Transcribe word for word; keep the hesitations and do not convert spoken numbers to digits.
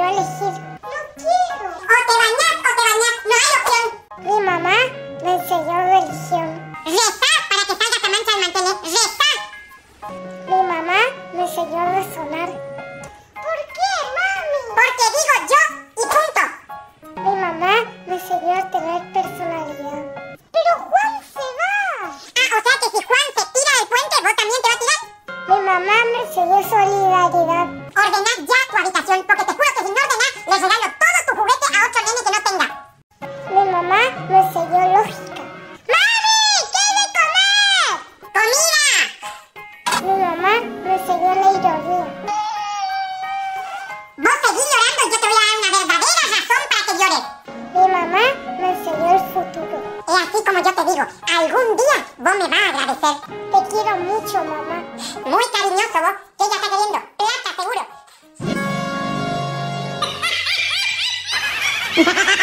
elegir. No quiero. O te bañas o te bañas, no hay opción. Mi mamá me enseñó religión. Rezar para que salga esa mancha al mantener. Rezar. Mi mamá me enseñó a razonar. ¿Por qué, mami? Porque digo yo y punto. Mi mamá me enseñó a tener personalidad. Pero Juan se va. Ah, o sea que si Juan se tira del puente, ¿vos también te vas a tirar? Mi mamá me enseñó solidaridad. Ordenad ya tu habitación, porque te juro que si no ordenás, le regalo todo tu juguete a otro nene que no tenga. Mi mamá me enseñó lógica. ¡Mami! ¿Qué hay de comer? ¡Comida! Mi mamá me enseñó la ironía. Vos seguís llorando y yo te voy a dar una verdadera razón para que llores. Mi mamá me enseñó el futuro. Es así como yo te digo, algún día vos me vas a agradecer. Te quiero mucho, mamá. Muy cariñoso vos, que ella está queriendo plata, seguro.